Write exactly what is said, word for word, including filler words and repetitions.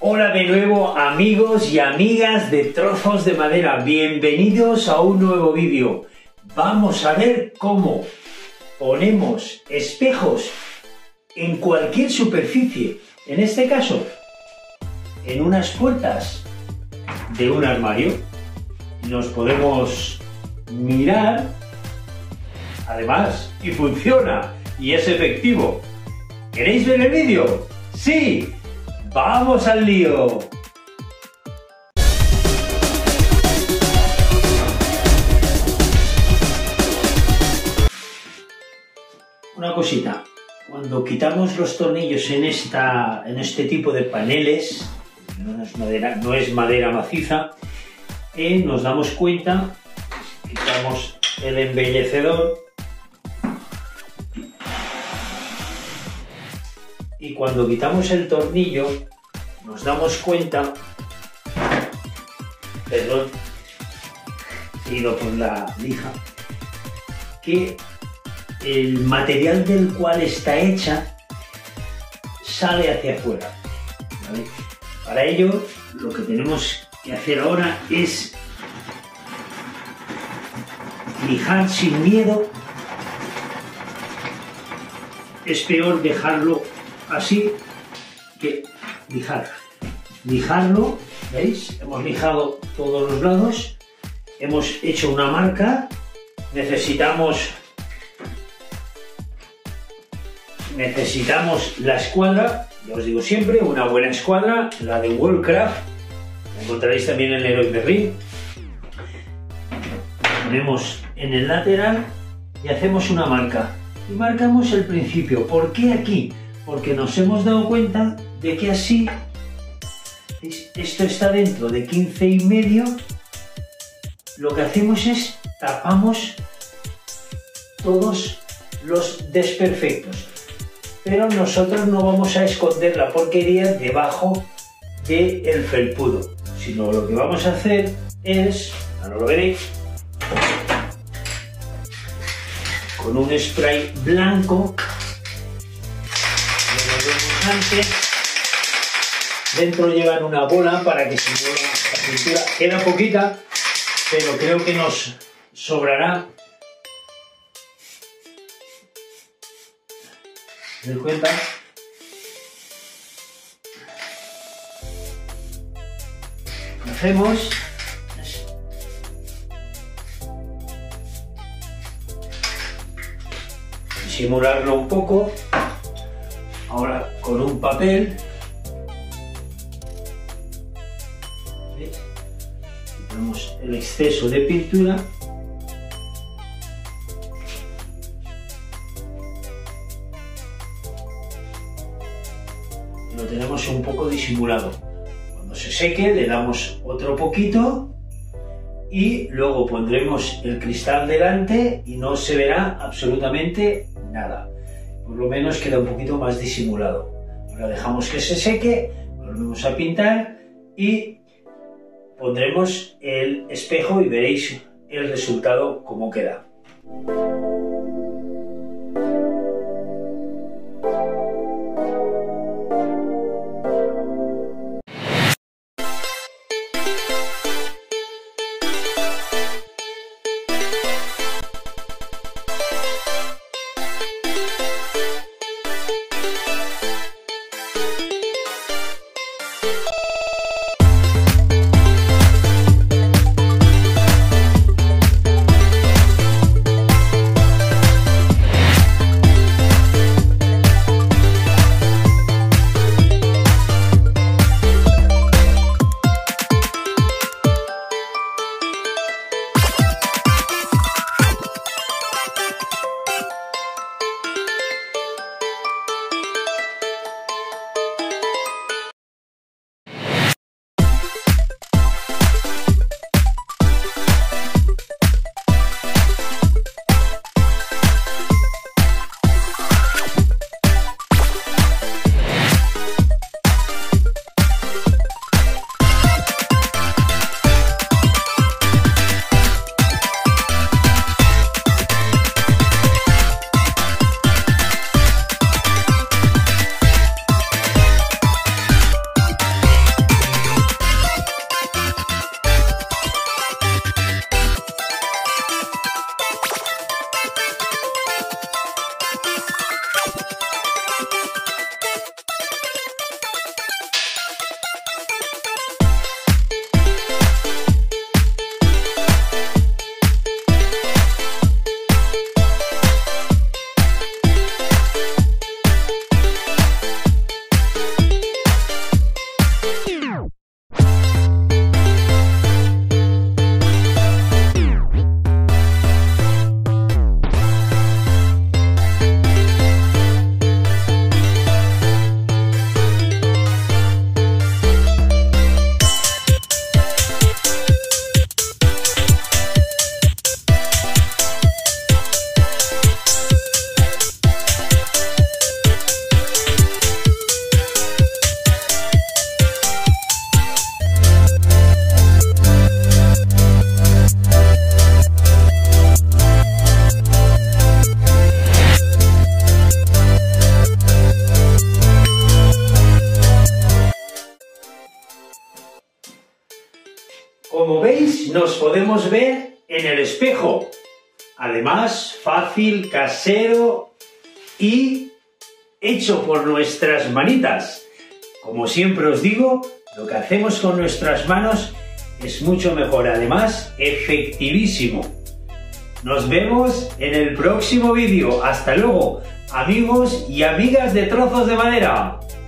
Hola de nuevo amigos y amigas de Trozos de Madera, bienvenidos a un nuevo vídeo. Vamos a ver cómo ponemos espejos en cualquier superficie, en este caso en unas puertas de un armario. Nos podemos mirar, además, y funciona, y es efectivo. ¿Queréis ver el vídeo? ¡Sí! ¡Vamos al lío! Una cosita, cuando quitamos los tornillos en, esta, en este tipo de paneles, no es madera, no es madera maciza, eh, nos damos cuenta, quitamos el embellecedor y cuando quitamos el tornillo nos damos cuenta, perdón, he ido con la lija, que el material del cual está hecha sale hacia afuera, ¿vale? Para ello lo que tenemos que hacer ahora es lijar sin miedo. Es peor dejarlo así que lijar. Lijarlo, ¿veis? Hemos lijado todos los lados, hemos hecho una marca, necesitamos necesitamos la escuadra, ya os digo siempre, una buena escuadra, la de Worldcraft, la encontraréis también en Leroy Merlin. Ponemos en el lateral y hacemos una marca y marcamos el principio. ¿Por qué aquí? Porque nos hemos dado cuenta de que así, esto está dentro de quince y medio, lo que hacemos es tapamos todos los desperfectos, pero nosotros no vamos a esconder la porquería debajo del felpudo, sino lo que vamos a hacer es, ahora lo veréis, con un spray blanco, antes, dentro llevan una bola para que se mueva la pintura, queda poquita, pero creo que nos sobrará. ¿Te das cuenta? Lo hacemos disimularlo un poco. Ahora con un papel, ¿veis? Quitamos el exceso de pintura y lo tenemos un poco disimulado. Cuando se seque le damos otro poquito y luego pondremos el cristal delante y no se verá absolutamente nada. Por lo menos queda un poquito más disimulado. Ahora dejamos que se seque, volvemos a pintar y pondremos el espejo y veréis el resultado cómo queda. nos podemos ver en el espejo. Además, fácil, casero y hecho por nuestras manitas. Como siempre os digo, lo que hacemos con nuestras manos es mucho mejor, además, efectivísimo. Nos vemos en el próximo vídeo. Hasta luego, amigos y amigas de Trozos de Madera.